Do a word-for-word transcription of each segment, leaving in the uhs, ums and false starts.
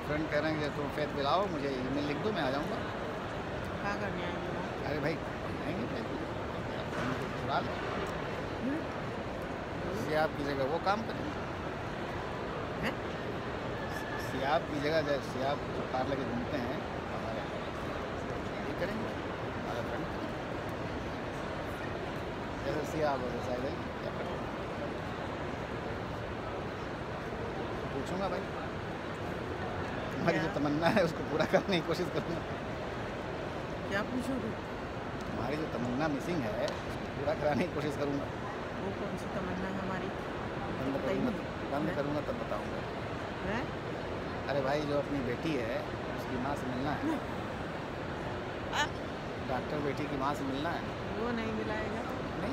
Friend कह रहे हैं कि तुम फेत दिलाओ, मुझे ईमेल लिख दो, मैं आ जाऊँगा। क्या करने आएंगे? अरे भाई आएंगे छुड़ा ले, सियाब की जगह वो काम करेंगे। सियाब की जगह सियाब जो कार लगे घूमते हैं हमारे, ये करेंगे हमारा फ्रेंड जैसे सियाब हो जैसा है क्या करेंगे, पूछूंगा भाई। हमारी जो तमन्ना है उसको पूरा करने की कोशिश करूँगा। क्या पूछोगे? हमारी जो तमन्ना मिसिंग है उसको पूरा कराने की कोशिश करूँगा। वो कौन सी तमन्ना है हमारी? बंद करूँगा बंद करूँगा तब बताऊँगा। है? अरे भाई जो अपनी बेटी है उसकी माँ से मिलना है। डॉक्टर बेटी की माँ से मिलना है। वो नहीं मिलाएगा। नहीं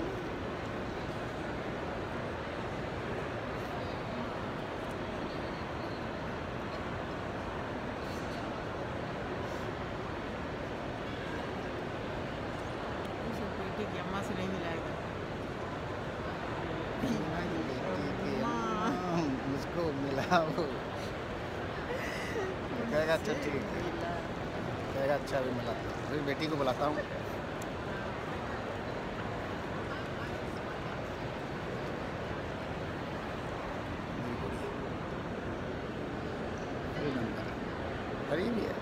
बेटी की अम्मा से नहीं मिलाएगा। मुझको मिला वो कहेगा अच्छा ठीक है, कहेगा अच्छा अभी मिला, अभी बेटी को बुलाता हूँ। करीब है।